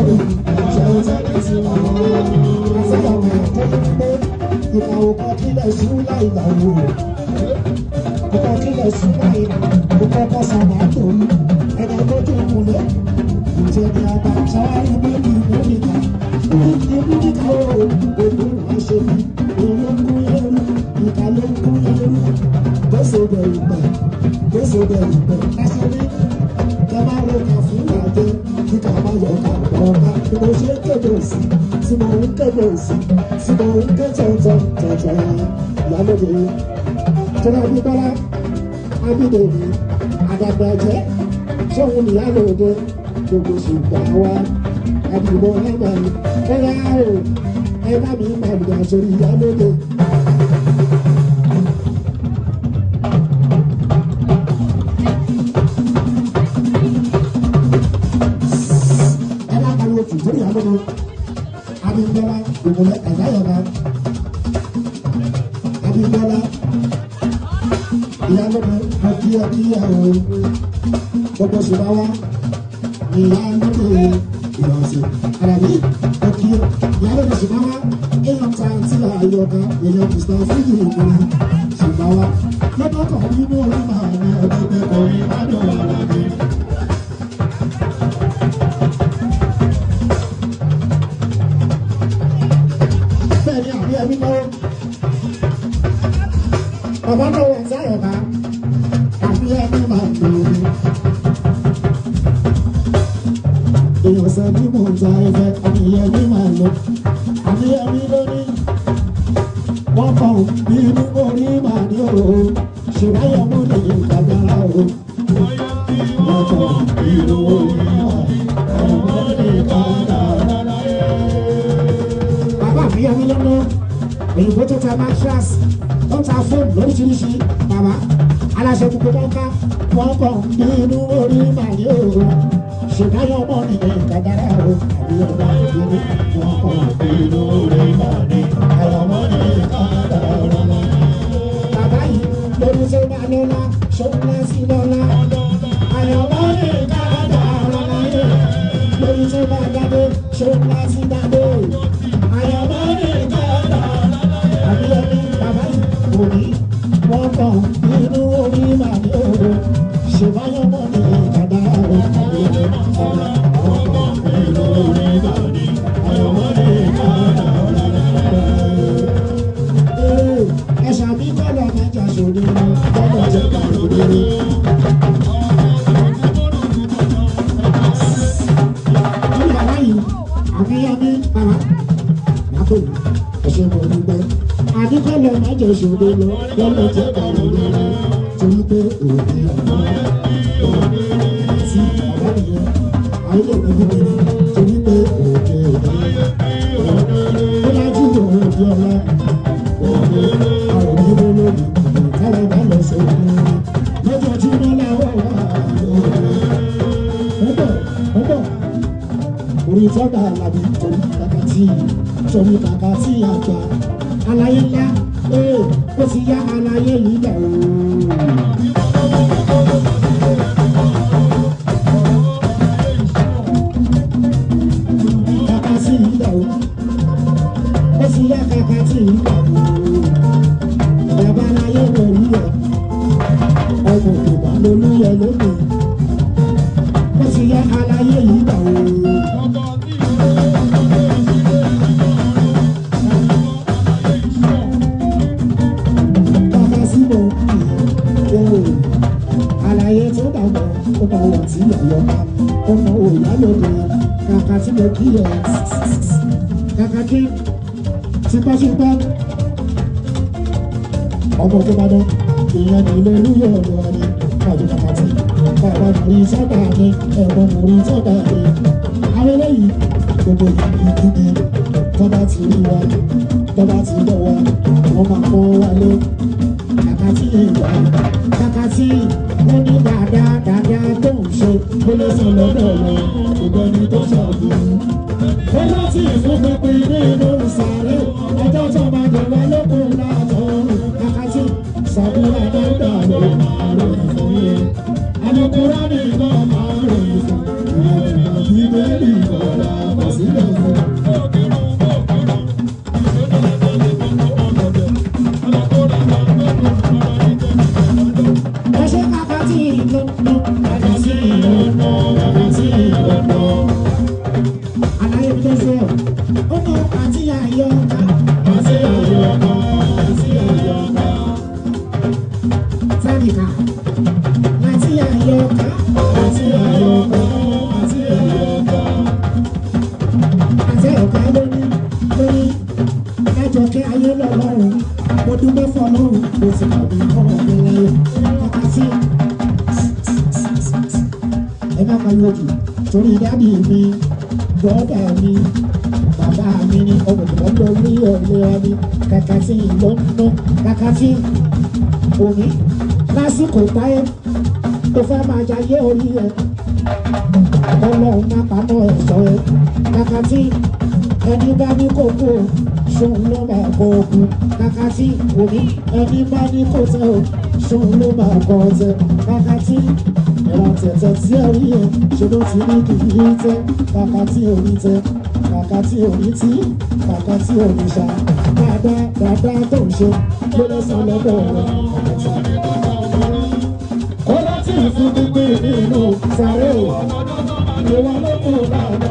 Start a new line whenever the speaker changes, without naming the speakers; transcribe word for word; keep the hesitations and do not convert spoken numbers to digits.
rẹ̀ ṣe o tẹ́lẹ̀ tí wọ́n àṣàyàn rẹ̀ tó ní pé ìkà òkò kílẹ̀ sùn láì làwọ̀ òkò kílẹ̀ sùn láì òkò kọ́ sàmà tó ní ẹ̀dá tó tó múlẹ̀ ìjẹ̀bi àgbàjá ìbéèrè ìbéèrè ìbí níta o òkú àṣẹ olókùn ẹrú ìka ló ń kún ẹrú gbèsè bẹ̀rù pẹ̀ gbèsè bẹ̀rù pẹ̀ ẹsẹ̀ ní ẹ má ro kà fún ìyàjẹ kíkà má yọ ká ọ̀gá bí mo ṣe ń kéde òsì tí mo ń kéde òsì tí mo ń ké tọ̀tọ̀ tọ̀tọ̀ ìyálóde tọ́lá bí bọ́lá ábídèmí àdàgbà jẹ́ sóhun ìyálóde gbogbo ṣùgbọ́n wa àdìbò ẹ̀mà mi ẹ̀yà o ẹ bá mi pàdé àsọ̀rí ìyálóde. ẹ bá pariwo tù sórí ìyálóde Abímbọ́lá ìmùlẹ̀ ẹ̀dáyọ̀ká Abímbọ́lá ìyálóde ọtí ọtí ẹ̀rọ gbogbo ṣùgbọ́n wa ìyálóde ìrọ̀sẹ̀ àlàyé ọkì ìyálò ní ṣùgbọ́n èèyàn ta àti àyọ̀ká èèyàn mr fújì ìgbìmọ̀ ṣùgbọ́n lọ́dọ̀ kan nínú orí màá ní ọdún mẹ́kọ̀ọ́ ní ìbàdàn àlàyé. bẹ́ẹ̀ ni àbí ẹbí lọ́wọ́ bàbá náà wọ̀ sí àyọ̀ká àbí ẹbí máa ń lò ó. èèyàn sọ bí mo ta ẹfẹ àníyàn ní màá lọ àníyàn ní lórí wọn kàn bí inú orí màá ní òru ṣèwáyọ mú ní ìgbàgbára o wọn kàn bí inú orí màá ọmọ ní ìgbàgbára. bàbá mi yẹ mí lọ́nà òyìnbó tó ta mattress tó ta fóònù lóríṣiríṣi bàbá aláṣẹ gbogbo wọn ká wọn kàn bí inú orí màá ní òru ṣèdáyọ̀ ọmọ nìyẹn ìgbàdára o àbí ọba ìdílé wọn kọ ìlú rẹ máa ní àyọmọ ní ìgbàdára ọmọ. bàbá yìí lórí tó bá lọ́la ṣọ́nà sí lọ́la àyọmọ ní ìgbàdára ọmọ yẹn lórí tó bá dábé ṣọ́nà sí dábé àyọmọ ní ìgbàdára àbí ẹni bàbá yìí kò ní wọn kọ ìlú orí máa ní òru ṣèdáyọ̀ ọmọ ní ìgbàdára ọmọ. Ẹ̀ṣà mi kọ́lọ̀ mẹ́jà ṣòro lọ́dọ̀ jẹ́ kàròdéró. Ní bàbá yìí, àfihàn mi bàbá lápòlù ẹ̀ṣẹ̀ mọ̀ nígbẹ́. Àdíkọ́lọ̀ mẹ́jà ṣòro lọ́dọ̀ jẹ́ kàròdéró. Torí pé òbí ọ̀nà sí bàbá nìyẹn. Ayé ìgbẹ́jú mi torí pé òkè òkè ó lájú òun òbí ọlá òkè àwọn onígbó lónìí káwọn bá lọ sí òkè lọ́jọ́ tí wọ́n láwọ́ wà ọ̀bọ̀ ọ̀bọ̀ orí tọ́gbà àlàbí torí kàkà tí torí kàkà tí àgbà àlàyé ńlá ee ó ti yá àlàyé yìí dà ooo. Bàbá aláyé lórí ẹ̀, ọmọ òkèbà lolúyẹ lónìí, ó ti yá aláyé yìí gbà ó. Bàbá síbò ìwò àlàyé tó dàgbà ó bá wà tí àyọ̀ká ọmọ òyà lóde kàkà tí mo kí ẹ̀ kàkà kí tipátipá ọmọ tó bá dán ìyẹn ní ilé olúyọ ọ̀dọ̀ ni káàdì pàtàkì bàbá mòrí sọ́dà ni ẹ̀rọ mòrí sọ́dà ni àwọn eléyìí gbogbo ìdíje tọ́ba ti rí wa tọ́ba ti lọ wa wọ́n máa kọ́ wálé kàkàtì ìgbà kàkàtì ó ní dáadáa dáadáa tó ń ṣe ó lè sọ lọ́dọ̀ lọ ìgbẹ́ni tó ṣàbùrù. Ó láti ìfúnpinpin ní inú ìsàlẹ̀ ọjọ́ tó máa dẹ̀wà lókun látọ̀run kàkàtì sàbúrà dáńdà ló máa ròyìn fún yẹn. Àlùkùránì náà máa ròyìn fún ìyẹn ìgbà bíbélì bọ̀dà. Àjọkẹ́ ayé lọ́lọ́run mo dúpẹ́ fọlọ́run mo sì mọ̀ bí ọmọ mi láyé kàkà sí. ẹ má pariwo jù torí dádì mi bọ́dà mi bàbá mi ní ọmọ ìgbà lórí ọ̀lẹ́ wa ní kàkà sí ìlọ́nà kàkà sí òní lásìkò táyé tó fẹ́ máa jayé orí ẹ̀ ọlọ́run má pamọ́ ẹ̀ṣọ́ ẹ̀ kàkà sí ẹni bá ní kókó ṣóun ló máa kọ ogun kàkà sí òní ẹni bá ní kó tẹ o ṣóun ló máa kọ ọtẹ kàkà sí ẹ̀rọ tẹ̀tẹ̀ tí ẹ rí ẹ ṣe ló ti ní kì í tẹ kàkà tí òní tẹ kàkà tí òní tí kàkà tí òní ṣá dáadáa dáadáa tó ń ṣe ló lọ́sàn lọ́dọ̀ rẹ̀ kàkà tí. kó láti fún gbígbé nínú sáré o ìwà ló kù láàbù